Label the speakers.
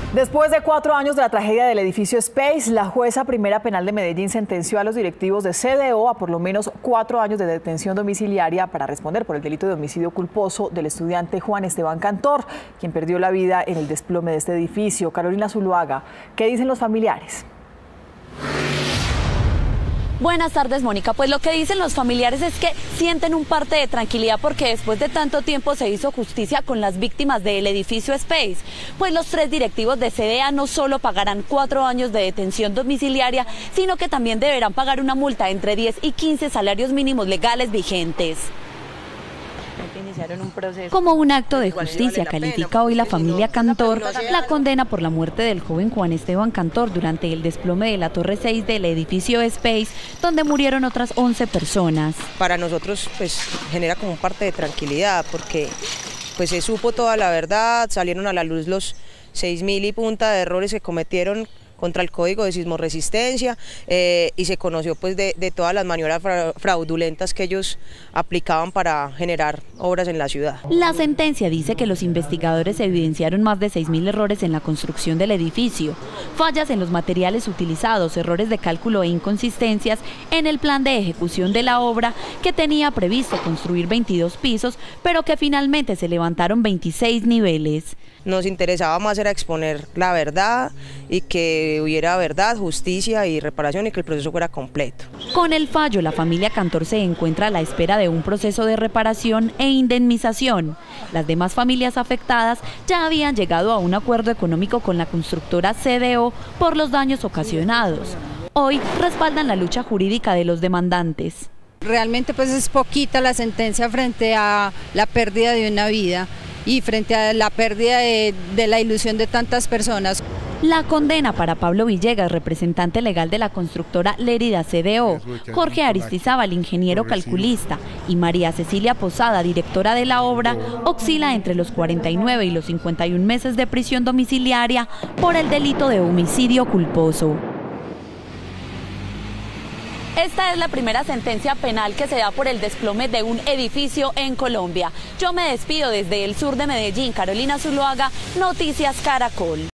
Speaker 1: Después de 4 años de la tragedia del edificio Space, la jueza primera penal de Medellín sentenció a los directivos de CDO a por lo menos 4 años de detención domiciliaria para responder por el delito de homicidio culposo del estudiante Juan Esteban Cantor, quien perdió la vida en el desplome de este edificio. Carolina Zuluaga, ¿qué dicen los familiares?
Speaker 2: Buenas tardes, Mónica. Pues lo que dicen los familiares es que sienten un parte de tranquilidad porque después de tanto tiempo se hizo justicia con las víctimas del edificio Space. Pues los 3 directivos de CDA no solo pagarán 4 años de detención domiciliaria, sino que también deberán pagar una multa entre 10 y 15 salarios mínimos legales vigentes. Como un acto de justicia, califica hoy la familia Cantor la condena por la muerte del joven Juan Esteban Cantor durante el desplome de la Torre 6 del edificio Space, donde murieron otras 11 personas.
Speaker 3: Para nosotros pues genera como parte de tranquilidad porque pues se supo toda la verdad, salieron a la luz los 6.000 y punta de errores que cometieron contra el Código de Sismoresistencia y se conoció pues de todas las maniobras fraudulentas que ellos aplicaban para generar obras en la ciudad.
Speaker 2: La sentencia dice que los investigadores evidenciaron más de 6.000 errores en la construcción del edificio, fallas en los materiales utilizados, errores de cálculo e inconsistencias en el plan de ejecución de la obra, que tenía previsto construir 22 pisos, pero que finalmente se levantaron 26 niveles.
Speaker 3: Nos interesaba más era exponer la verdad y que hubiera verdad, justicia y reparación y que el proceso fuera completo.
Speaker 2: Con el fallo, la familia Cantor se encuentra a la espera de un proceso de reparación e indemnización. Las demás familias afectadas ya habían llegado a un acuerdo económico con la constructora CDO por los daños ocasionados. Hoy respaldan la lucha jurídica de los demandantes.
Speaker 4: Realmente pues es poquita la sentencia frente a la pérdida de una vida y frente a la pérdida de la ilusión de tantas personas.
Speaker 2: La condena para Pablo Villegas, representante legal de la constructora Lérida CDO, Jorge Aristizábal, ingeniero calculista, y María Cecilia Posada, directora de la obra, oscila entre los 49 y los 51 meses de prisión domiciliaria por el delito de homicidio culposo. Esta es la primera sentencia penal que se da por el desplome de un edificio en Colombia. Yo me despido desde el sur de Medellín. Carolina Zuluaga, Noticias Caracol.